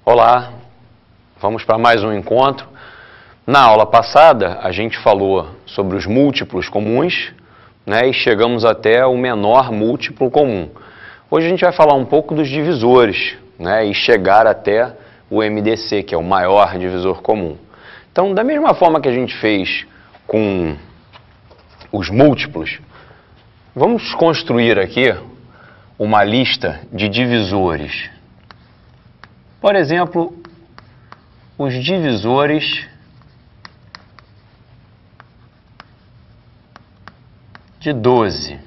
Olá, vamos para mais um encontro. Na aula passada, a gente falou sobre os múltiplos comuns, né, e chegamos até o menor múltiplo comum. Hoje a gente vai falar um pouco dos divisores, né, e chegar até o MDC, que é o maior divisor comum. Então, da mesma forma que a gente fez com os múltiplos, vamos construir aqui uma lista de divisores. Por exemplo, os divisores de 12.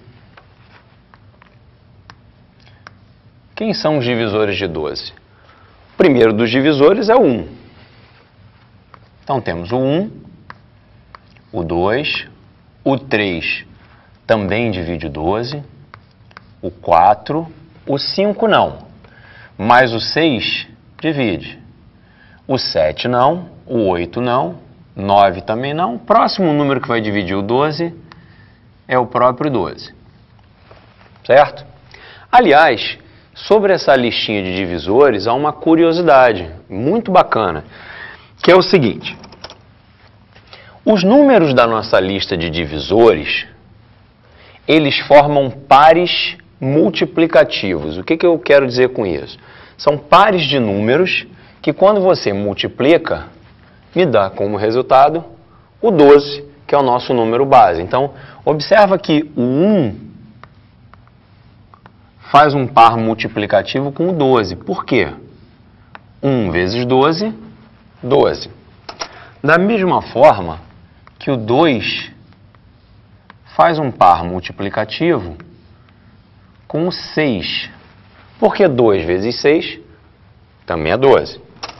Quem são os divisores de 12? O primeiro dos divisores é o 1. Então temos o 1, o 2, o 3 também divide 12, o 4, o 5 não, mas o 6 divide. O 7 não, o 8 não, 9 também não. O próximo número que vai dividir o 12 é o próprio 12. Certo? Aliás, sobre essa listinha de divisores, há uma curiosidade muito bacana, que é o seguinte. Os números da nossa lista de divisores, eles formam pares multiplicativos. O que eu quero dizer com isso? São pares de números que, quando você multiplica, me dá como resultado o 12, que é o nosso número base. Então, observa que o 1 faz um par multiplicativo com o 12. Por quê? 1 vezes 12, 12. Da mesma forma que o 2 faz um par multiplicativo com o 6. Porque 2 vezes 6 também é 12.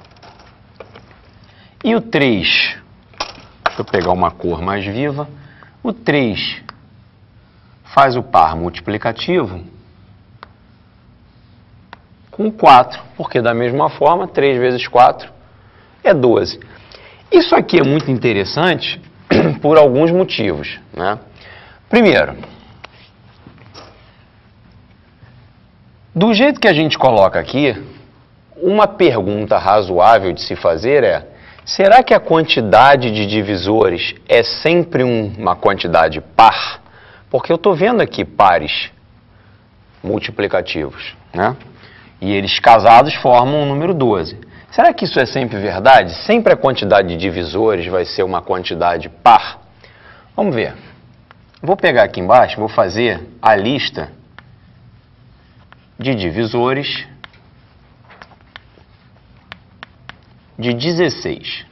E o 3, deixa eu pegar uma cor mais viva, o 3 faz o par multiplicativo com o 4, porque da mesma forma 3 vezes 4 é 12. Isso aqui é muito interessante por alguns motivos, né? Primeiro, do jeito que a gente coloca aqui, uma pergunta razoável de se fazer é: será que a quantidade de divisores é sempre uma quantidade par? Porque eu estou vendo aqui pares multiplicativos, né? E eles casados formam o número 12. Será que isso é sempre verdade? Sempre a quantidade de divisores vai ser uma quantidade par? Vamos ver. Vou pegar aqui embaixo, vou fazer a lista de divisores de 16.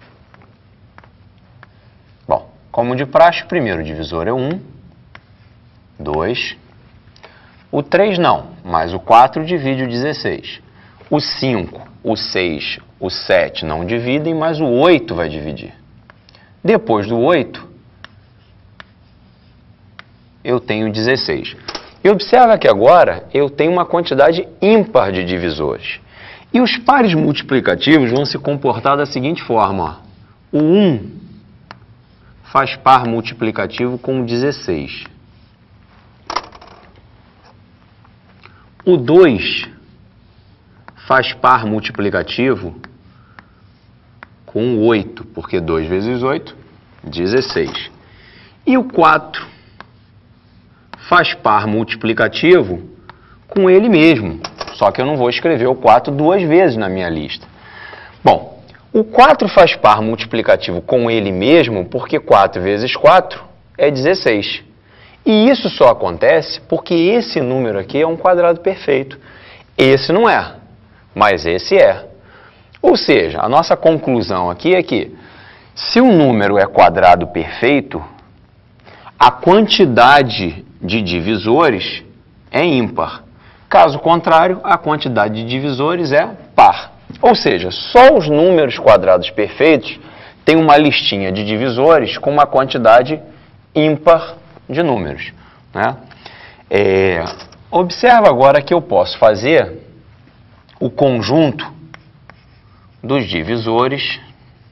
Bom, como de praxe, o primeiro divisor é 1, 2, o 3 não, mas o 4 divide o 16. O 5, o 6, o 7 não dividem, mas o 8 vai dividir. Depois do 8, eu tenho 16. E observa que agora eu tenho uma quantidade ímpar de divisores. E os pares multiplicativos vão se comportar da seguinte forma. Ó. O 1 faz par multiplicativo com o 16. O 2 faz par multiplicativo com o 8, porque 2 vezes 8, 16. E o 4 faz par multiplicativo com ele mesmo, só que eu não vou escrever o 4 duas vezes na minha lista. Bom, o 4 faz par multiplicativo com ele mesmo porque 4 vezes 4 é 16. E isso só acontece porque esse número aqui é um quadrado perfeito. Esse não é, mas esse é. Ou seja, a nossa conclusão aqui é que se um número é quadrado perfeito, a quantidade de divisores é ímpar. Caso contrário, a quantidade de divisores é par. Ou seja, só os números quadrados perfeitos têm uma listinha de divisores com uma quantidade ímpar de números, né? Observa agora que eu posso fazer o conjunto dos divisores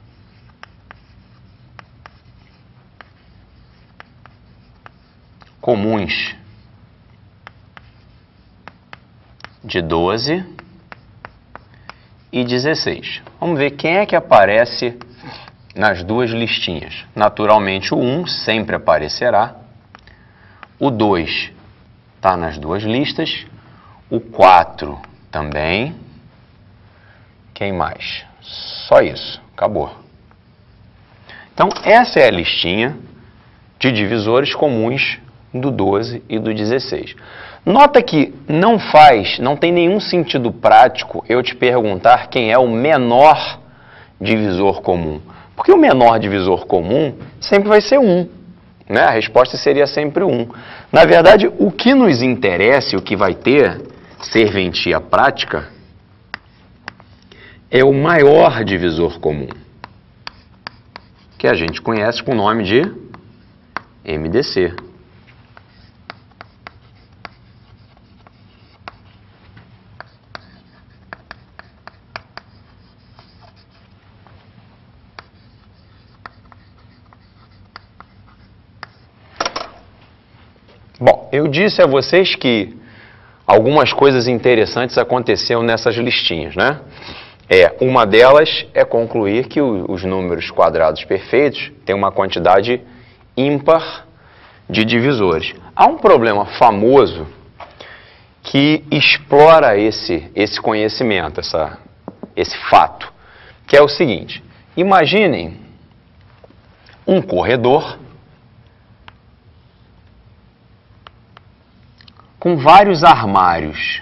comuns de 12 e 16. Vamos ver quem é que aparece nas duas listinhas. Naturalmente, o 1 sempre aparecerá. O 2 está nas duas listas. O 4 também. Quem mais? Só isso. Acabou. Então, essa é a listinha de divisores comuns do 12 e do 16. Nota que não tem nenhum sentido prático eu te perguntar quem é o menor divisor comum. Porque o menor divisor comum sempre vai ser 1. Né? A resposta seria sempre 1. Na verdade, o que nos interessa, o que vai ter serventia prática, é o maior divisor comum, que a gente conhece com o nome de MDC. Bom, eu disse a vocês que algumas coisas interessantes aconteceram nessas listinhas, né? Uma delas é concluir que os números quadrados perfeitos têm uma quantidade ímpar de divisores. Há um problema famoso que explora esse conhecimento, esse fato, que é o seguinte: imaginem um corredor com vários armários.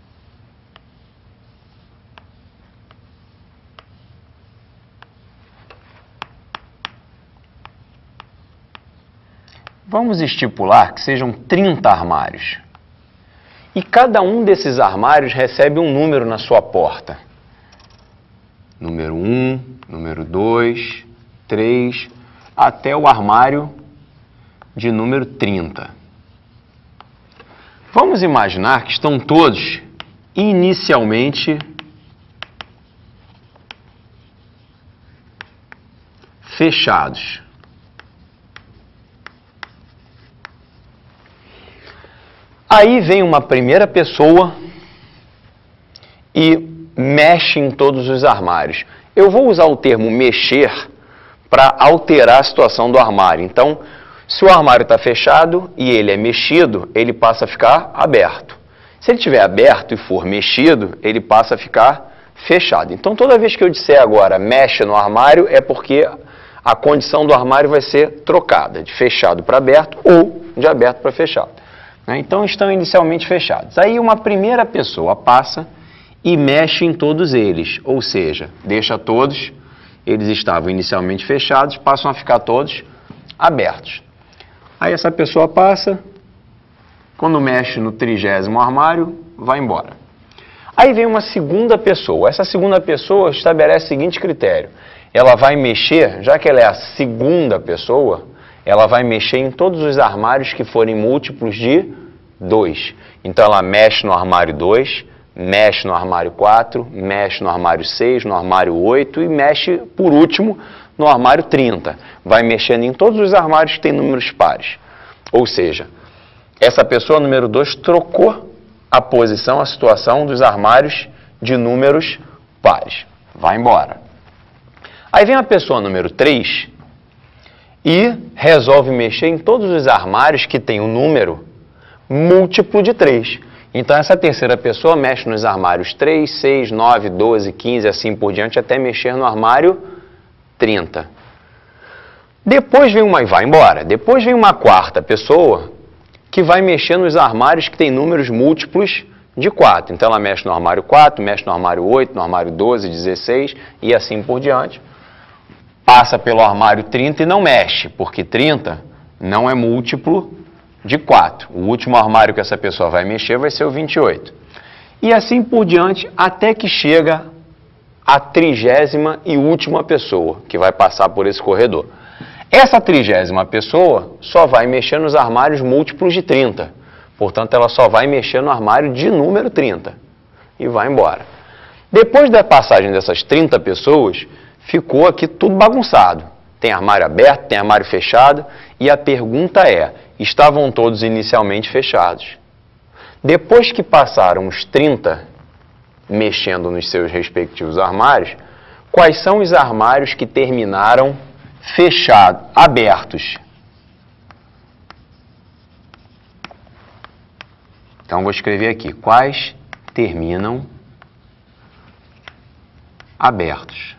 Vamos estipular que sejam 30 armários. E cada um desses armários recebe um número na sua porta. Número 1, número 2, 3, até o armário de número 30. Vamos imaginar que estão todos inicialmente fechados. Aí vem uma primeira pessoa e mexe em todos os armários. Eu vou usar o termo mexer para alterar a situação do armário. Então, se o armário está fechado e ele é mexido, ele passa a ficar aberto. Se ele estiver aberto e for mexido, ele passa a ficar fechado. Então, toda vez que eu disser agora mexe no armário, é porque a condição do armário vai ser trocada, de fechado para aberto ou de aberto para fechado. Então, estão inicialmente fechados. Aí, uma primeira pessoa passa e mexe em todos eles, ou seja, deixa todos, eles estavam inicialmente fechados, passam a ficar todos abertos. Aí, essa pessoa passa, quando mexe no 30º armário, vai embora. Aí vem uma segunda pessoa. Essa segunda pessoa estabelece o seguinte critério: ela vai mexer, já que ela é a segunda pessoa, ela vai mexer em todos os armários que forem múltiplos de 2. Então, ela mexe no armário 2, mexe no armário 4, mexe no armário 6, no armário 8 e mexe, por último, no armário 30. Vai mexendo em todos os armários que têm números pares. Ou seja, essa pessoa número 2 trocou a posição, a situação dos armários de números pares. Vai embora. Aí vem a pessoa número 3 e resolve mexer em todos os armários que tem um número múltiplo de 3. Então, essa terceira pessoa mexe nos armários 3, 6, 9, 12, 15, assim por diante, até mexer no armário 30. Depois vem vai embora. Depois vem uma quarta pessoa que vai mexer nos armários que tem números múltiplos de 4. Então, ela mexe no armário 4, mexe no armário 8, no armário 12, 16 e assim por diante. Passa pelo armário 30 e não mexe, porque 30 não é múltiplo de 4. O último armário que essa pessoa vai mexer vai ser o 28. E assim por diante, até que chega a 30ª e última pessoa que vai passar por esse corredor. Essa 30ª pessoa só vai mexer nos armários múltiplos de 30. Portanto, ela só vai mexer no armário de número 30 e vai embora. Depois da passagem dessas 30 pessoas, ficou aqui tudo bagunçado. Tem armário aberto, tem armário fechado, e a pergunta é: estavam todos inicialmente fechados? Depois que passaram os 30, mexendo nos seus respectivos armários, quais são os armários que terminaram fechados, abertos? Então, vou escrever aqui, quais terminam abertos.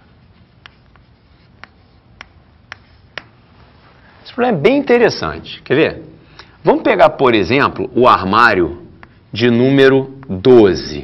Esse problema é bem interessante. Quer ver? Vamos pegar, por exemplo, o armário de número 12.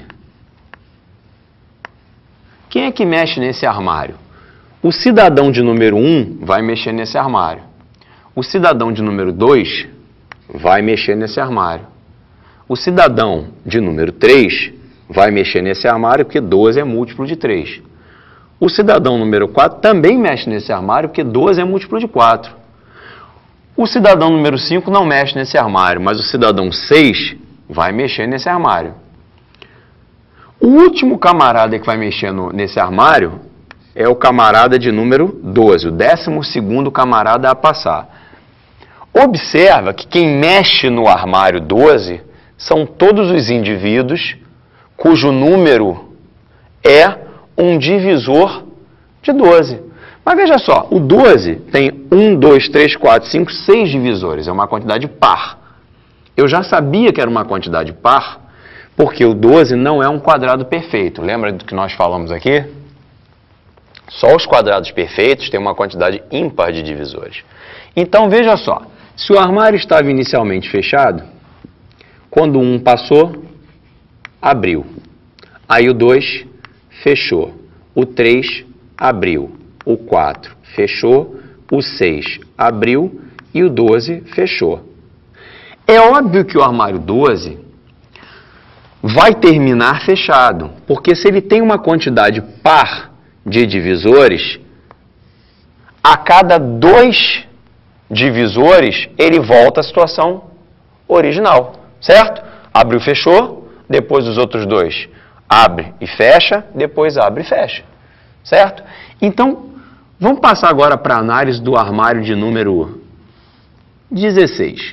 Quem é que mexe nesse armário? O cidadão de número 1 vai mexer nesse armário. O cidadão de número 2 vai mexer nesse armário. O cidadão de número 3 vai mexer nesse armário, porque 12 é múltiplo de 3. O cidadão número 4 também mexe nesse armário, porque 12 é múltiplo de 4. O cidadão número 5 não mexe nesse armário, mas o cidadão 6 vai mexer nesse armário. O último camarada que vai mexer nesse armário é o camarada de número 12, o 12º camarada a passar. Observa que quem mexe no armário 12 são todos os indivíduos cujo número é um divisor de 12. Mas veja só, o 12 tem 1, 2, 3, 4, 5, 6 divisores, é uma quantidade par. Eu já sabia que era uma quantidade par, porque o 12 não é um quadrado perfeito. Lembra do que nós falamos aqui? Só os quadrados perfeitos têm uma quantidade ímpar de divisores. Então, veja só, se o armário estava inicialmente fechado, quando o 1 passou, abriu. Aí o 2 fechou. O 3 abriu. O 4 fechou. O 6 abriu. E o 12 fechou. É óbvio que o armário 12 vai terminar fechado, porque se ele tem uma quantidade par de divisores, a cada 2 divisores ele volta à situação original, certo? Abriu, fechou, depois os outros 2 abre e fecha, depois abre e fecha, certo? Então, vamos passar agora para a análise do armário de número 16.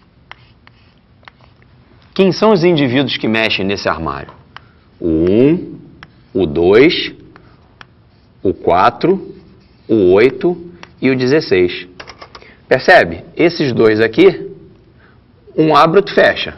Quem são os indivíduos que mexem nesse armário? O 1, o 2, o 4, o 8 e o 16. Percebe? Esses dois aqui, um abre, outro fecha.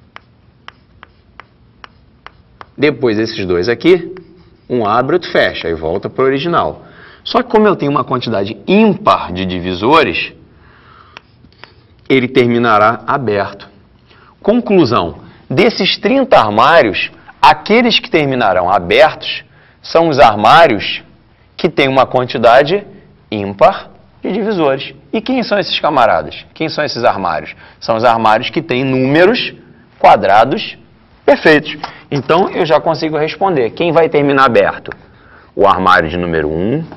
Depois esses dois aqui, um abre, outro fecha e volta para o original. Só que como eu tenho uma quantidade ímpar de divisores, ele terminará aberto. Conclusão, desses 30 armários, aqueles que terminarão abertos são os armários que têm uma quantidade ímpar de divisores. E quem são esses camaradas? Quem são esses armários? São os armários que têm números quadrados perfeitos. Então, eu já consigo responder. Quem vai terminar aberto? O armário de número 1,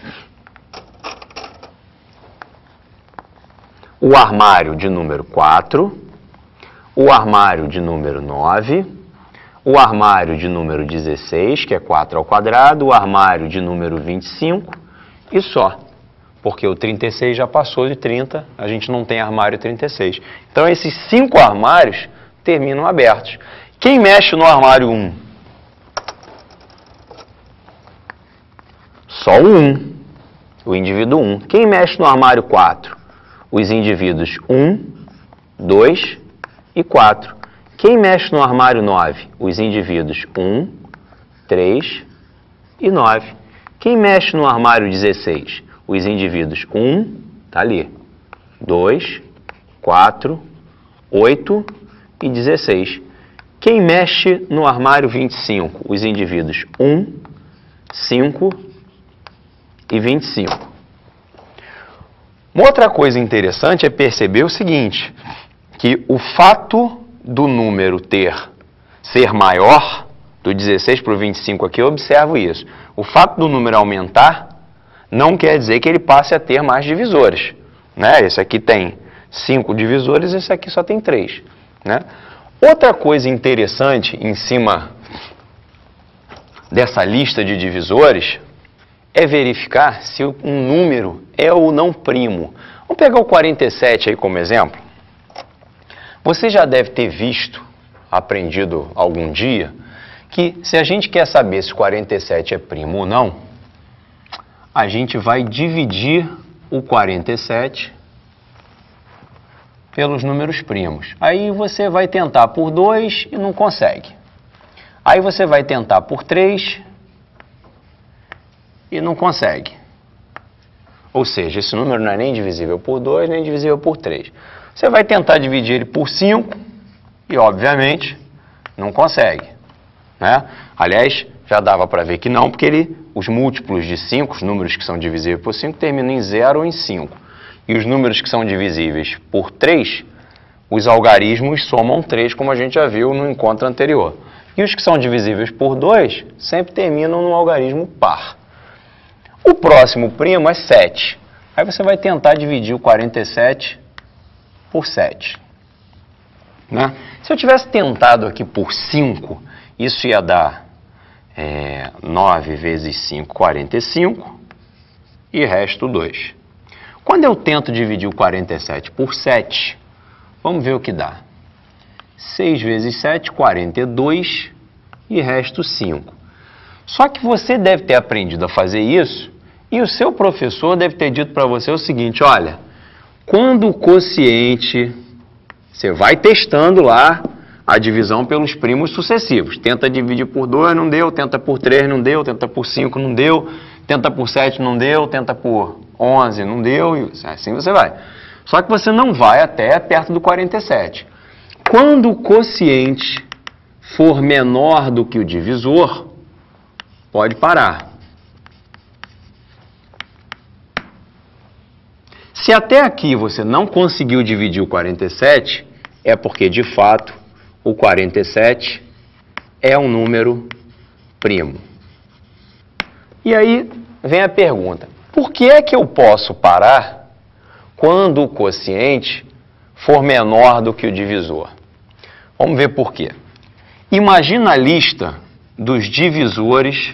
o armário de número 4, o armário de número 9, o armário de número 16, que é 4 ao quadrado, o armário de número 25 e só. Porque o 36 já passou de 30, a gente não tem armário 36. Então, esses 5 armários terminam abertos. Quem mexe no armário 1? Só o 1, o indivíduo 1. Quem mexe no armário 4? Os indivíduos 1, 2 e 4. Quem mexe no armário 9? Os indivíduos 1, 3 e 9. Quem mexe no armário 16? Os indivíduos 1, tá ali, 2, 4, 8 e 16. Quem mexe no armário 25? Os indivíduos 1, 5 e 25. Uma outra coisa interessante é perceber o seguinte, que o fato do número ser maior, do 16 para o 25 aqui, eu observo isso. O fato do número aumentar não quer dizer que ele passe a ter mais divisores, né? Esse aqui tem 5 divisores, esse aqui só tem 3, né? Outra coisa interessante em cima dessa lista de divisores é verificar se um número é ou não primo. Vamos pegar o 47 aí como exemplo. Você já deve ter visto, aprendido algum dia, que se a gente quer saber se 47 é primo ou não, a gente vai dividir o 47 pelos números primos. Aí você vai tentar por 2 e não consegue. Aí você vai tentar por 3 e não consegue. Ou seja, esse número não é nem divisível por 2, nem divisível por 3. Você vai tentar dividir ele por 5 e, obviamente, não consegue, né? Aliás, já dava para ver que não, porque os múltiplos de 5, os números que são divisíveis por 5, terminam em 0 ou em 5. E os números que são divisíveis por 3, os algarismos somam 3, como a gente já viu no encontro anterior. E os que são divisíveis por 2 sempre terminam no algarismo par. O próximo primo é 7. Aí você vai tentar dividir o 47 por 7. Né? Se eu tivesse tentado aqui por 5, isso ia dar 9 vezes 5, 45, e resto 2. Quando eu tento dividir o 47 por 7, vamos ver o que dá. 6 vezes 7, 42, e resto 5. Só que você deve ter aprendido a fazer isso, e o seu professor deve ter dito para você o seguinte, olha, quando o quociente, você vai testando lá a divisão pelos primos sucessivos. Tenta dividir por 2, não deu, tenta por 3, não deu, tenta por 5, não deu, tenta por 7, não deu, tenta por 11, não deu, e assim você vai. Só que você não vai até perto do 47. Quando o quociente for menor do que o divisor, pode parar. Se até aqui você não conseguiu dividir o 47, é porque, de fato, o 47 é um número primo. E aí vem a pergunta, por que é que eu posso parar quando o quociente for menor do que o divisor? Vamos ver por quê. Imagina a lista dos divisores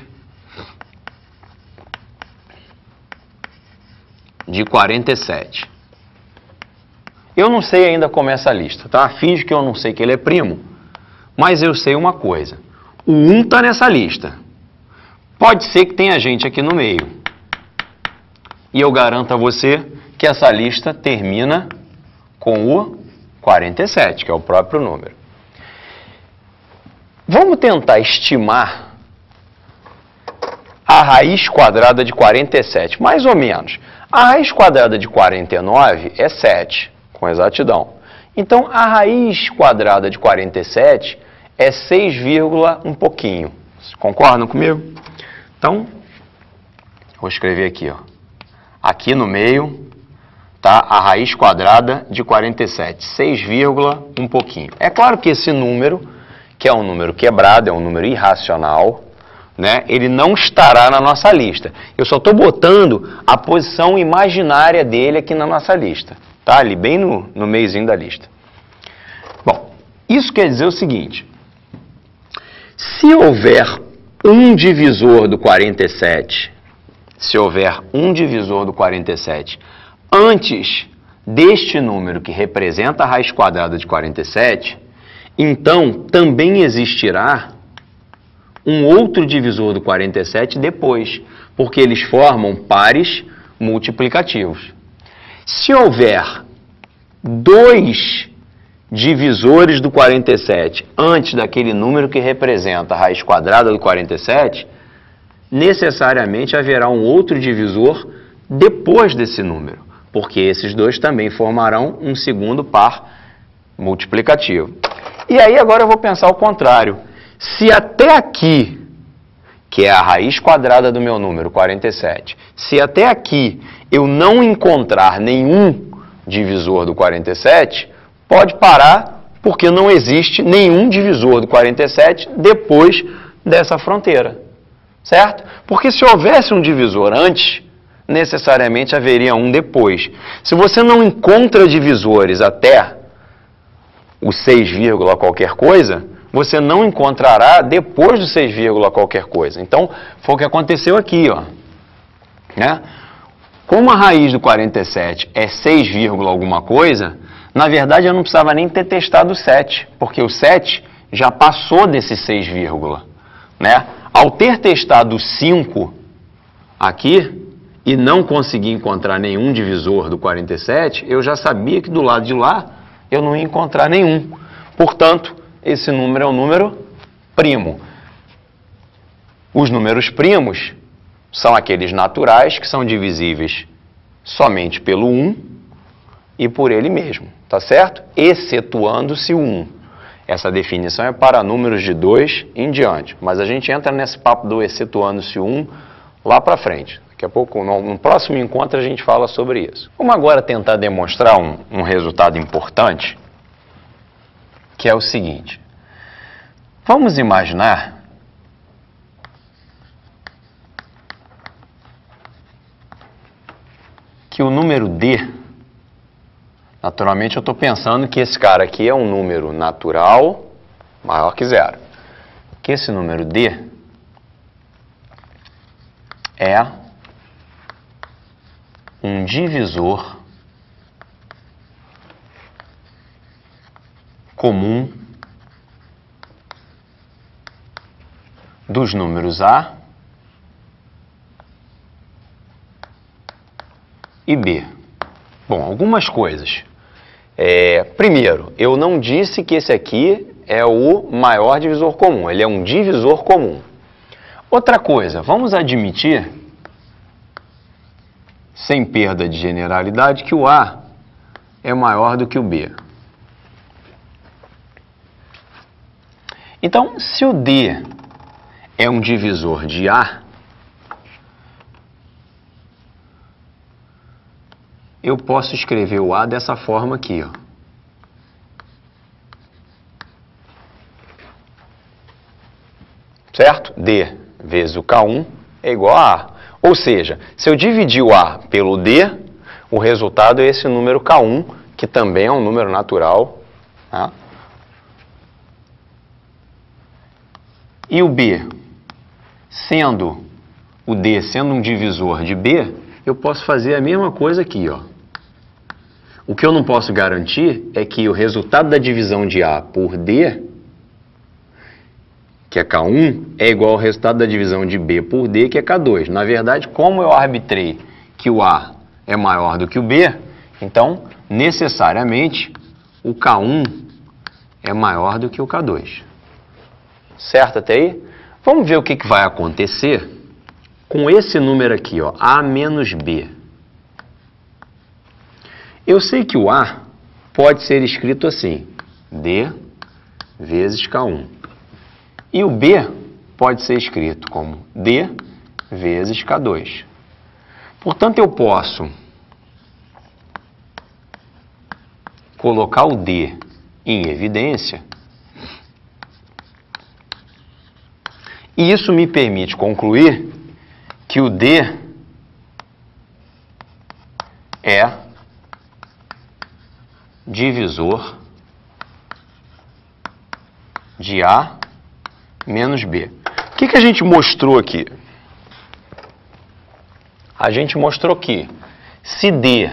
de 47. Eu não sei ainda como é essa lista, tá? Finge que eu não sei que ele é primo, mas eu sei uma coisa. O 1 está nessa lista. Pode ser que tenha gente aqui no meio. E eu garanto a você que essa lista termina com o 47, que é o próprio número. Vamos tentar estimar a raiz quadrada de 47, mais ou menos. A raiz quadrada de 49 é 7, com exatidão. Então, a raiz quadrada de 47 é 6, um pouquinho. Vocês concordam comigo? Então, vou escrever aqui, ó. Aqui no meio está a raiz quadrada de 47, 6, um pouquinho. É claro que esse número, que é um número quebrado, é um número irracional, né? Ele não estará na nossa lista. Eu só estou botando a posição imaginária dele aqui na nossa lista. Tá? Ali bem no meiozinho da lista. Bom, isso quer dizer o seguinte. Se houver um divisor do 47, antes deste número que representa a raiz quadrada de 47, então também existirá um outro divisor do 47 depois, porque eles formam pares multiplicativos. Se houver 2 divisores do 47 antes daquele número que representa a raiz quadrada do 47, necessariamente haverá um outro divisor depois desse número, porque esses dois também formarão um segundo par multiplicativo. E aí agora eu vou pensar o contrário. Se até aqui, que é a raiz quadrada do meu número, 47, se até aqui eu não encontrar nenhum divisor do 47, pode parar, porque não existe nenhum divisor do 47 depois dessa fronteira, certo? Porque se houvesse um divisor antes, necessariamente haveria um depois. Se você não encontra divisores até o 6, qualquer coisa, você não encontrará depois do 6, qualquer coisa. Então, foi o que aconteceu aqui, ó. Né? Como a raiz do 47 é 6, alguma coisa, na verdade eu não precisava nem ter testado o 7, porque o 7 já passou desse 6, né? Ao ter testado 5 aqui e não conseguir encontrar nenhum divisor do 47, eu já sabia que do lado de lá eu não ia encontrar nenhum. Portanto, esse número é um número primo. Os números primos são aqueles naturais que são divisíveis somente pelo 1 e por ele mesmo, tá certo? Excetuando-se o 1. Essa definição é para números de 2 em diante, mas a gente entra nesse papo do excetuando-se 1 lá para frente. Daqui a pouco, no próximo encontro, a gente fala sobre isso. Vamos agora tentar demonstrar um resultado importante, que é o seguinte. Vamos imaginar que o número D, naturalmente eu estou pensando que esse cara aqui é um número natural maior que 0. Que esse número D é um divisor comum dos números A e B. Bom, algumas coisas. Primeiro, eu não disse que esse aqui é o maior divisor comum, ele é um divisor comum. Outra coisa, vamos admitir, sem perda de generalidade, que o A é maior do que o B. Então, se o D é um divisor de A, eu posso escrever o A dessa forma aqui, ó. Certo? D vezes o K1 é igual a A. Ou seja, se eu dividir o A pelo D, o resultado é esse número K1, que também é um número natural. Tá? E o B, sendo o D sendo um divisor de B, eu posso fazer a mesma coisa aqui, ó. O que eu não posso garantir é que o resultado da divisão de A por D, que é K1, é igual ao resultado da divisão de B por D, que é K2. Na verdade, como eu arbitrei que o A é maior do que o B, então, necessariamente, o K1 é maior do que o K2. Certo até aí? Vamos ver o que vai acontecer com esse número aqui, ó, A menos B. Eu sei que o A pode ser escrito assim, D vezes K1. E o B pode ser escrito como D vezes K2. Portanto, eu posso colocar o D em evidência. E isso me permite concluir que o D é divisor de A menos B. O que a gente mostrou aqui? A gente mostrou que se D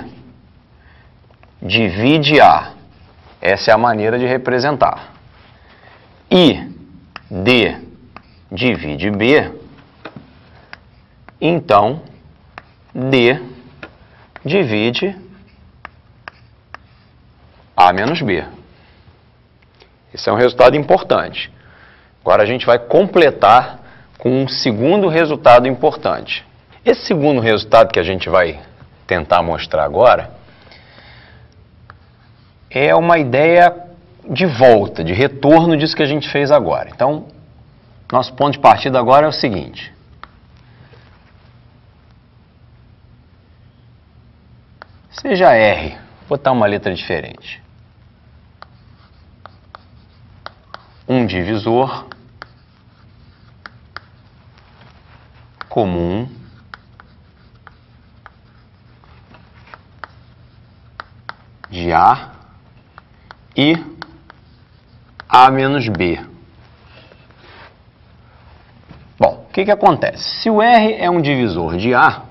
divide A, essa é a maneira de representar, e D divide B, então D divide A menos B. Esse é um resultado importante. Agora a gente vai completar com um segundo resultado importante. Esse segundo resultado que a gente vai tentar mostrar agora é uma ideia de volta, de retorno disso que a gente fez agora. Então, nosso ponto de partida agora é o seguinte. Seja R, vou botar uma letra diferente. Um divisor comum de A e A menos B. Bom, o que acontece? Se o R é um divisor de A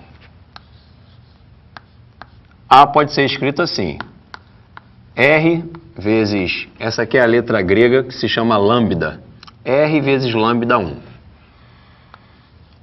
pode ser escrito assim, R vezes, essa aqui é a letra grega que se chama lambda, R vezes lambda 1.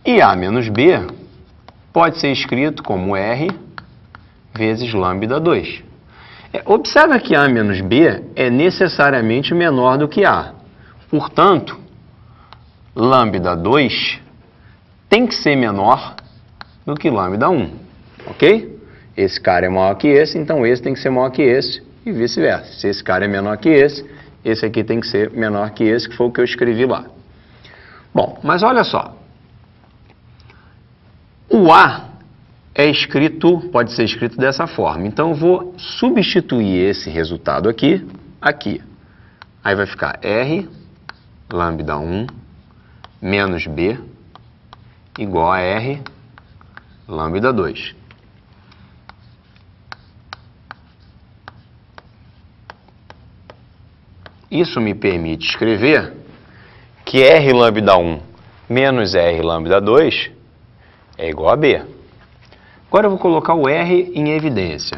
E A menos B pode ser escrito como R vezes lambda 2. Observa que A menos B é necessariamente menor do que A. Portanto, lambda 2 tem que ser menor do que lambda 1. Ok? Esse cara é maior que esse, então esse tem que ser maior que esse e vice-versa. Se esse cara é menor que esse aqui tem que ser menor que esse, que foi o que eu escrevi lá. Bom, mas olha só. O A é escrito, pode ser escrito dessa forma. Então, eu vou substituir esse resultado aqui. Aí vai ficar R, lambda 1, menos B, igual a R, lambda 2. Isso me permite escrever que R lambda 1 menos R lambda 2 é igual a B. Agora eu vou colocar o R em evidência.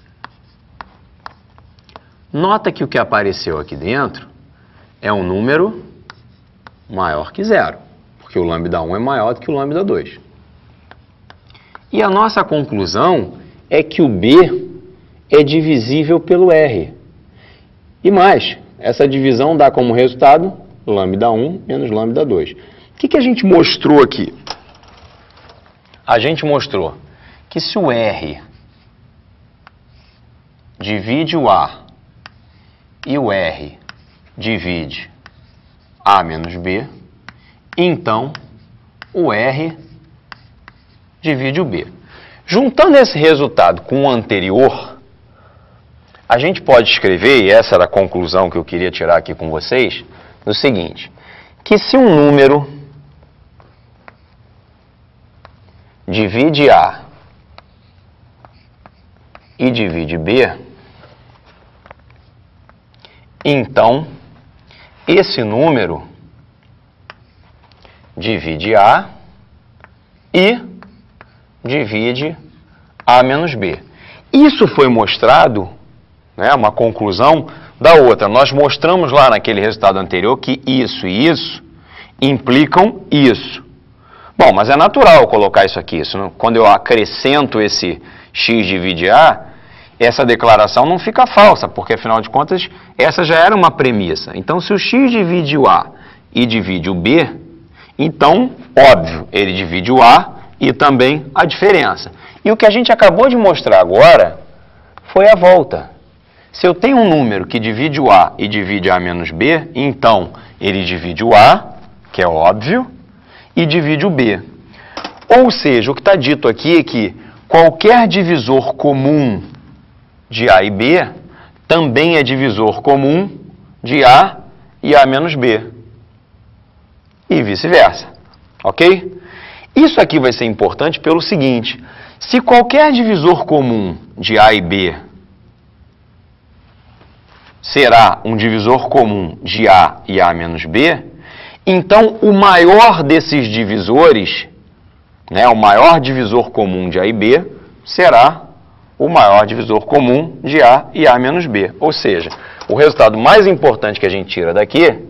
Nota que o que apareceu aqui dentro é um número maior que zero, porque o lambda 1 é maior do que o lambda 2. E a nossa conclusão é que o B é divisível pelo R. E mais, essa divisão dá como resultado lambda 1 menos lambda 2. O que a gente mostrou aqui? A gente mostrou que se o R divide o A e o R divide A menos B, então o R divide o B. Juntando esse resultado com o anterior, a gente pode escrever, e essa era a conclusão que eu queria tirar aqui com vocês, no seguinte, que se um número divide A e divide B, então esse número divide A e divide A menos B. Isso foi mostrado, né, uma conclusão da outra. Nós mostramos lá naquele resultado anterior que isso e isso implicam isso. Bom, mas é natural colocar isso aqui. Quando eu acrescento esse x divide A, essa declaração não fica falsa, porque afinal de contas essa já era uma premissa. Então, se o x divide o A e divide o B, então, óbvio, ele divide o A e também a diferença. E o que a gente acabou de mostrar agora foi a volta. Se eu tenho um número que divide o A e divide A menos B, então ele divide o A, que é óbvio, e divide o B. Ou seja, o que está dito aqui é que qualquer divisor comum de A e B também é divisor comum de A e A menos B. E vice-versa. Ok? Isso aqui vai ser importante pelo seguinte: se qualquer divisor comum de A e B será um divisor comum de A e A menos B, então o maior desses divisores, né, o maior divisor comum de A e B, será o maior divisor comum de A e A menos B. Ou seja, o resultado mais importante que a gente tira daqui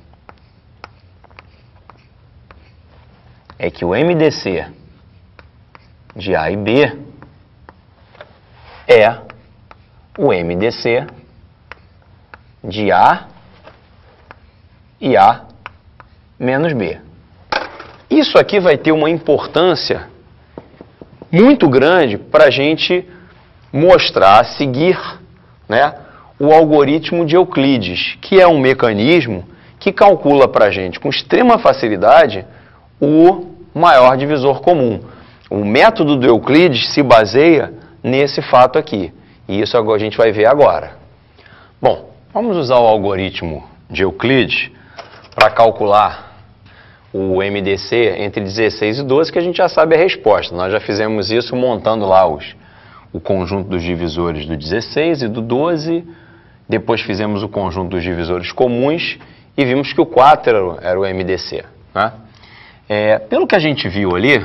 é que o MDC de A e B é o MDC de A e A menos B. Isso aqui vai ter uma importância muito grande para a gente mostrar, seguir, né, o algoritmo de Euclides, que é um mecanismo que calcula para a gente com extrema facilidade o maior divisor comum. O método do Euclides se baseia nesse fato aqui. E isso a gente vai ver agora. Bom, vamos usar o algoritmo de Euclides para calcular o MDC entre 16 e 12, que a gente já sabe a resposta. Nós já fizemos isso montando lá o conjunto dos divisores do 16 e do 12. Depois fizemos o conjunto dos divisores comuns e vimos que o 4 era o MDC. Né? Pelo que a gente viu ali,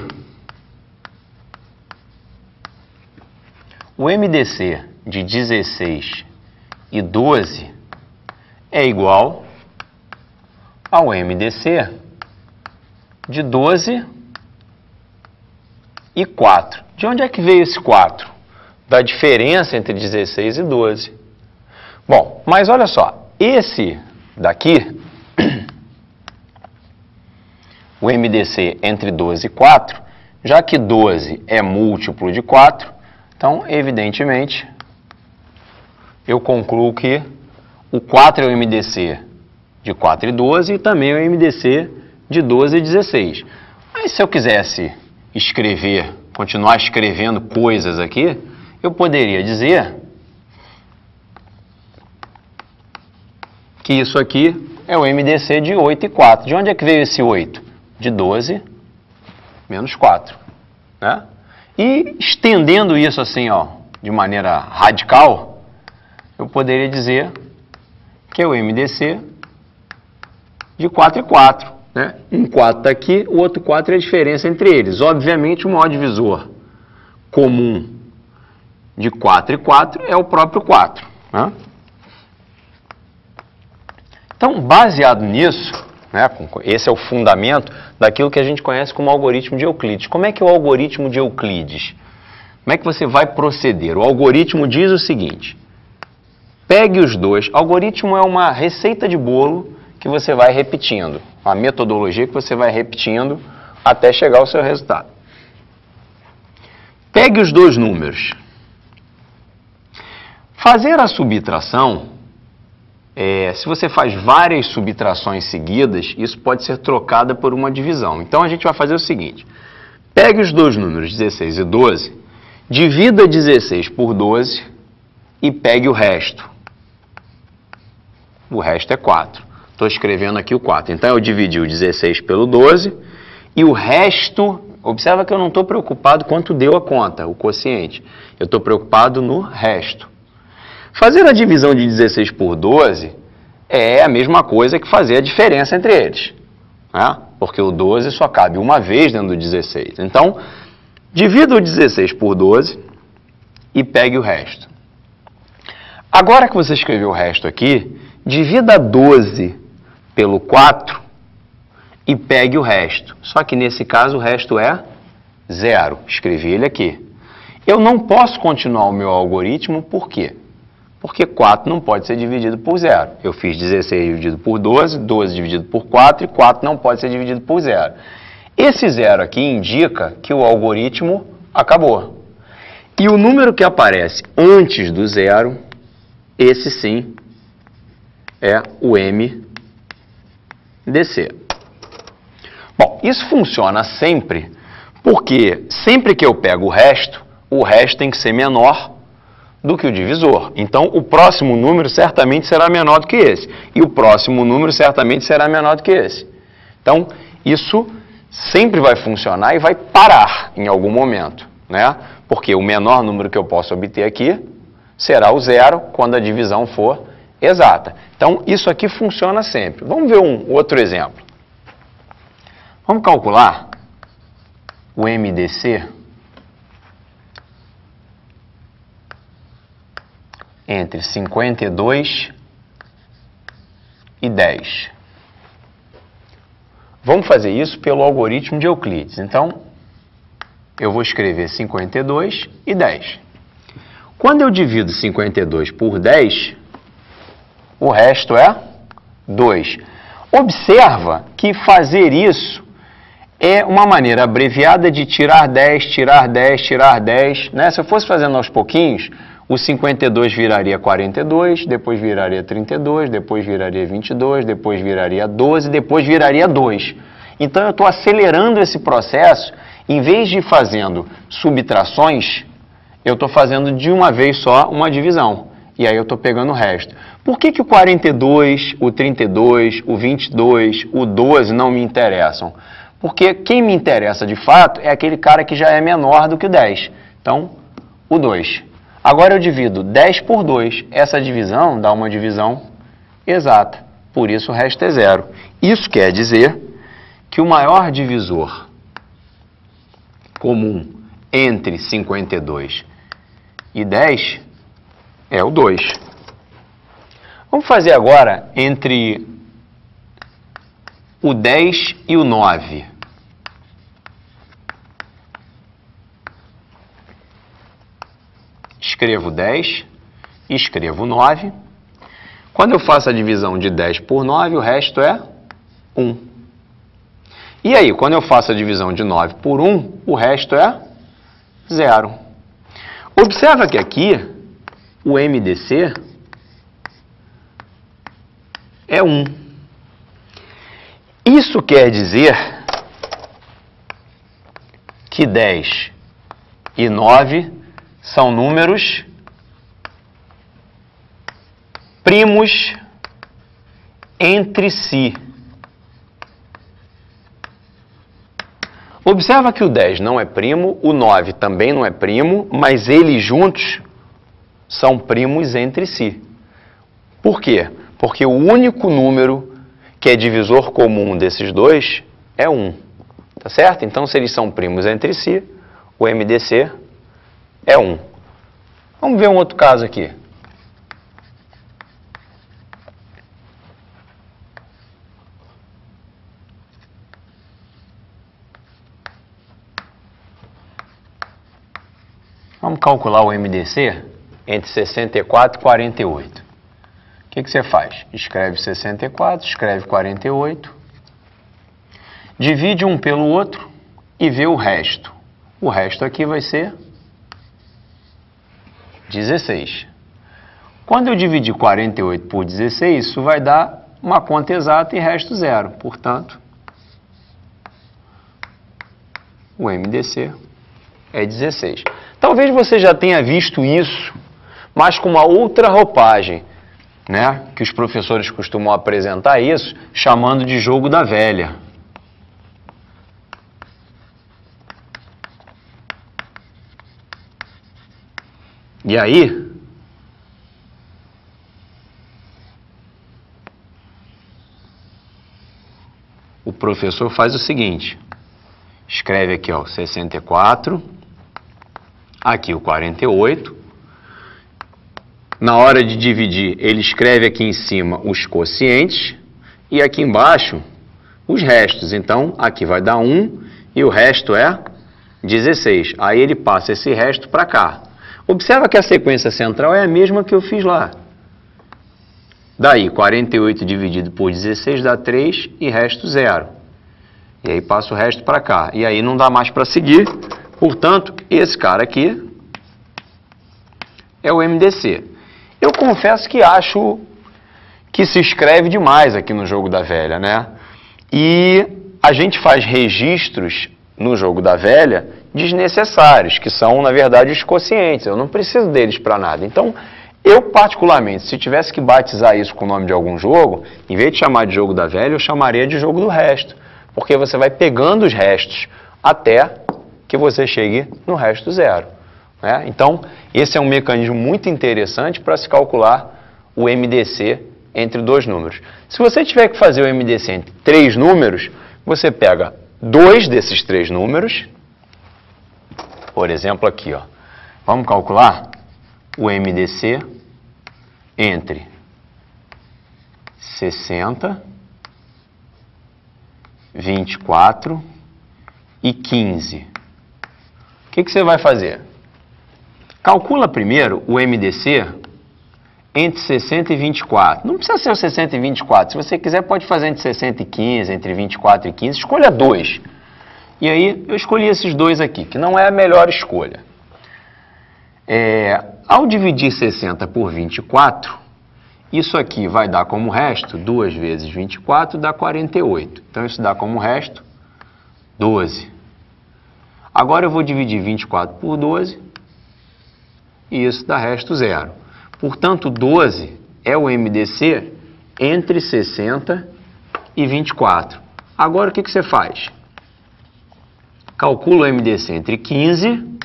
o MDC de 16 e 12 é igual ao MDC de 12 e 4. De onde é que veio esse 4? Da diferença entre 16 e 12. Bom, mas olha só, esse daqui, o MDC entre 12 e 4, já que 12 é múltiplo de 4, então, evidentemente, eu concluo que o 4 é o MDC de 4 e 12 e também é o MDC de 12 e 16. Mas se eu quisesse escrever, continuar escrevendo coisas aqui, eu poderia dizer que isso aqui é o MDC de 8 e 4. De onde é que veio esse 8? De 12 menos 4. Né? E estendendo isso assim, ó, de maneira radical, eu poderia dizer que é o MDC de 4 e 4. Né? Um 4 está aqui, o outro 4 é a diferença entre eles. Obviamente, o maior divisor comum de 4 e 4 é o próprio 4. Né? Então, baseado nisso, né, esse é o fundamento daquilo que a gente conhece como algoritmo de Euclides. Como é que é o algoritmo de Euclides? Como é que você vai proceder? O algoritmo diz o seguinte: pegue os dois. Algoritmo é uma receita de bolo que você vai repetindo, uma metodologia que você vai repetindo até chegar ao seu resultado. Pegue os dois números. Fazer a subtração, se você faz várias subtrações seguidas, isso pode ser trocada por uma divisão. Então, a gente vai fazer o seguinte: pegue os dois números, 16 e 12, divida 16 por 12 e pegue o resto. O resto é 4. Estou escrevendo aqui o 4. Então, eu dividi o 16 pelo 12 e o resto... Observa que eu não estou preocupado quanto deu a conta, o quociente. Eu estou preocupado no resto. Fazer a divisão de 16 por 12 é a mesma coisa que fazer a diferença entre eles. Né? Porque o 12 só cabe uma vez dentro do 16. Então, divida o 16 por 12 e pegue o resto. Agora que você escreveu o resto aqui, divida 12 pelo 4 e pegue o resto. Só que nesse caso o resto é 0. Escrevi ele aqui. Eu não posso continuar o meu algoritmo, por quê? Porque 4 não pode ser dividido por 0. Eu fiz 16 dividido por 12, 12 dividido por 4 e 4 não pode ser dividido por 0. Esse 0 aqui indica que o algoritmo acabou. E o número que aparece antes do 0, esse sim é o MDC. Bom, isso funciona sempre, porque sempre que eu pego o resto tem que ser menor do que o divisor. Então, o próximo número certamente será menor do que esse. E o próximo número certamente será menor do que esse. Então, isso sempre vai funcionar e vai parar em algum momento, né? Porque o menor número que eu posso obter aqui será o 0 quando a divisão for exata. Então, isso aqui funciona sempre. Vamos ver um outro exemplo. Vamos calcular o MDC entre 52 e 10. Vamos fazer isso pelo algoritmo de Euclides. Então, eu vou escrever 52 e 10. Quando eu divido 52 por 10, o resto é 2. Observa que fazer isso é uma maneira abreviada de tirar 10, tirar 10, tirar 10. Né? Se eu fosse fazendo aos pouquinhos, o 52 viraria 42, depois viraria 32, depois viraria 22, depois viraria 12, depois viraria 2. Então, eu estou acelerando esse processo. Em vez de ir fazendo subtrações, eu estou fazendo de uma vez só uma divisão. E aí eu estou pegando o resto. Por que o 42, o 32, o 22, o 12 não me interessam? Porque quem me interessa de fato é aquele cara que já é menor do que o 10. Então, o 2. Agora eu divido 10 por 2. Essa divisão dá uma divisão exata. Por isso o resto é 0. Isso quer dizer que o maior divisor comum entre 52 e 10 é o 2. Vamos fazer agora entre o 10 e o 9. escrevo 10, escrevo 9. Quando eu faço a divisão de 10 por 9, o resto é 1. E aí, quando eu faço a divisão de 9 por 1, o resto é 0. Observa que aqui, o MDC é 1. Isso quer dizer que 10 e 9 são números primos entre si. Observa que o 10 não é primo, o 9 também não é primo, mas eles juntos são primos entre si. Por quê? Porque o único número que é divisor comum desses dois é 1. Tá certo? Então, se eles são primos entre si, o MDC é 1. Vamos ver um outro caso aqui. Vamos calcular o MDC entre 64 e 48. O que você faz? Escreve 64, escreve 48, divide um pelo outro e vê o resto. O resto aqui vai ser 16. Quando eu dividir 48 por 16, isso vai dar uma conta exata e resto 0. Portanto, o MDC é 16. Talvez você já tenha visto isso, mas com uma outra roupagem, né? Que os professores costumam apresentar isso, chamando de jogo da velha. E aí, o professor faz o seguinte, escreve aqui, ó, 64, aqui o 48, na hora de dividir, ele escreve aqui em cima os quocientes e aqui embaixo os restos. Então, aqui vai dar 1 e o resto é 16. Aí ele passa esse resto para cá. Observa que a sequência central é a mesma que eu fiz lá. Daí, 48 dividido por 16 dá 3 e resto 0. E aí passa o resto para cá. E aí não dá mais para seguir. Portanto, esse cara aqui é o MDC. Eu confesso que acho que se escreve demais aqui no jogo da velha, né? E a gente faz registros no jogo da velha desnecessários, que são, na verdade, os quocientes. Eu não preciso deles para nada. Então, eu, particularmente, se tivesse que batizar isso com o nome de algum jogo, em vez de chamar de jogo da velha, eu chamaria de jogo do resto. Porque você vai pegando os restos até que você chegue no resto 0. Né? Então, esse é um mecanismo muito interessante para se calcular o MDC entre dois números. Se você tiver que fazer o MDC entre 3 números, você pega 2 desses 3 números, por exemplo aqui, ó, vamos calcular o MDC entre 60, 24 e 15. O que você vai fazer? Calcula primeiro o MDC entre 60 e 24. Não precisa ser o 60 e 24. Se você quiser, pode fazer entre 60 e 15, entre 24 e 15. Escolha 2. E aí, eu escolhi esses 2 aqui, que não é a melhor escolha. Ao dividir 60 por 24, isso aqui vai dar como resto, 2 vezes 24 dá 48. Então, isso dá como resto 12. Agora, eu vou dividir 24 por 12. E isso dá resto 0. Portanto, 12 é o MDC entre 60 e 24. Agora, o que você faz? Calcula o MDC entre 15,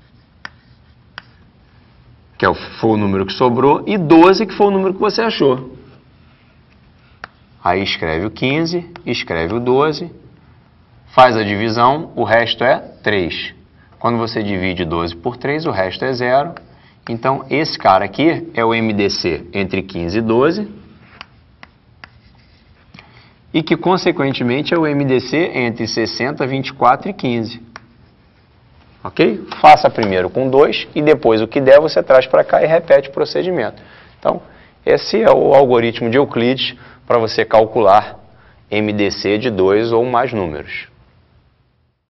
que foi o número que sobrou, e 12, que foi o número que você achou. Aí escreve o 15, escreve o 12, faz a divisão, o resto é 3. Quando você divide 12 por 3, o resto é 0. Então, esse cara aqui é o MDC entre 15 e 12 e que, consequentemente, é o MDC entre 60, 24 e 15. Ok? Faça primeiro com 2 e depois o que der você traz para cá e repete o procedimento. Então, esse é o algoritmo de Euclides para você calcular MDC de 2 ou mais números.